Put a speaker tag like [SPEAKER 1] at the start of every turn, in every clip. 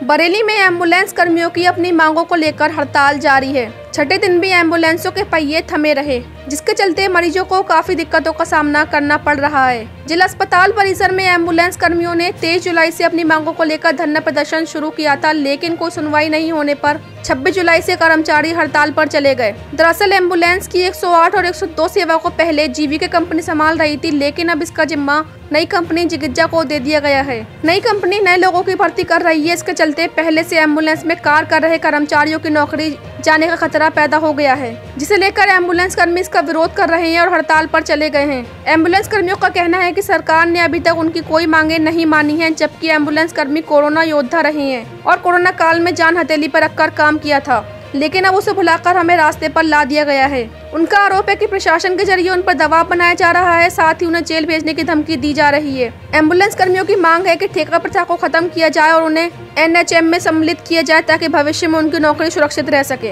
[SPEAKER 1] बरेली में एम्बुलेंस कर्मियों की अपनी मांगों को लेकर हड़ताल जारी है। छठे दिन भी एम्बुलेंसों के पहिए थमे रहे, जिसके चलते मरीजों को काफी दिक्कतों का सामना करना पड़ रहा है। जिला अस्पताल परिसर में एम्बुलेंस कर्मियों ने 23 जुलाई से अपनी मांगों को लेकर धरना प्रदर्शन शुरू किया था, लेकिन कोई सुनवाई नहीं होने पर 26 जुलाई से कर्मचारी हड़ताल पर चले गए। दरअसल एम्बुलेंस की 108 और 102 सेवा को पहले जीवीके कंपनी संभाल रही थी, लेकिन अब इसका जिम्मा नई कंपनी जिगिजा को दे दिया गया है। नई कंपनी नए लोगों की भर्ती कर रही है। इसके चलते पहले से एम्बुलेंस में कार्य कर रहे कर्मचारियों की नौकरी जाने का खतरा पैदा हो गया है, जिसे लेकर एम्बुलेंस कर्मी इसका विरोध कर रहे हैं और हड़ताल पर चले गए हैं। एम्बुलेंस कर्मियों का कहना है कि सरकार ने अभी तक उनकी कोई मांगे नहीं मानी हैं, जबकि एम्बुलेंस कर्मी कोरोना योद्धा रहे हैं और कोरोना काल में जान हथेली पर रखकर काम किया था, लेकिन अब उसे भुलाकर हमें रास्ते पर ला दिया गया है। उनका आरोप है कि प्रशासन के जरिए उन पर दबाव बनाया जा रहा है, साथ ही उन्हें जेल भेजने की धमकी दी जा रही है। एम्बुलेंस कर्मियों की मांग है कि ठेका प्रथा को खत्म किया जाए और उन्हें NHM में सम्मिलित किया जाए, ताकि भविष्य में उनकी नौकरी सुरक्षित रह सके।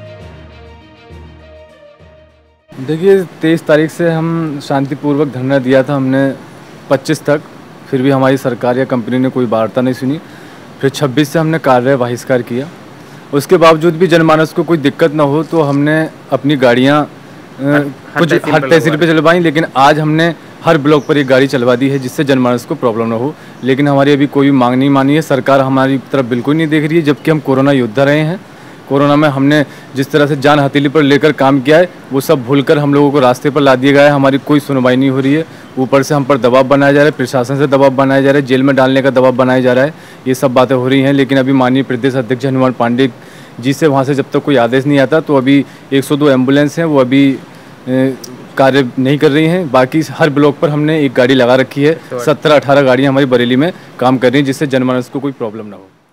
[SPEAKER 2] देखिए, 23 तारीख से हम शांतिपूर्वक धरना दिया था हमने 25 तक, फिर भी हमारी सरकार या कंपनी ने कोई वार्ता नहीं सुनी। फिर 26 से हमने कार्य बहिष्कार किया। उसके बावजूद भी जनमानस को कोई दिक्कत ना हो तो हमने अपनी गाड़ियाँ कुछ हर तहसील पे चलवाई, लेकिन आज हमने हर ब्लॉक पर एक गाड़ी चलवा दी है, जिससे जनमानस को प्रॉब्लम ना हो। लेकिन हमारी अभी कोई मांग नहीं मानी है, सरकार हमारी तरफ बिल्कुल नहीं देख रही है, जबकि हम कोरोना योद्धा रहे हैं। कोरोना में हमने जिस तरह से जान हथेली पर लेकर काम किया है, वो सब भूलकर हम लोगों को रास्ते पर ला दिया गया है। हमारी कोई सुनवाई नहीं हो रही है, ऊपर से हम पर दबाव बनाया जा रहा है, प्रशासन से दबाव बनाया जा रहा है, जेल में डालने का दबाव बनाया जा रहा है। ये सब बातें हो रही हैं, लेकिन अभी माननीय प्रदेश अध्यक्ष हनुमान पांडे जी से वहाँ से जब तक कोई आदेश नहीं आता, तो अभी 102 एम्बुलेंस हैं, वो अभी कार्य नहीं कर रही हैं। बाकी हर ब्लॉक पर हमने एक गाड़ी लगा रखी है। 17-18 गाड़ियाँ हमारी बरेली में काम कर रही हैं, जिससे जनमानस को कोई प्रॉब्लम ना हो।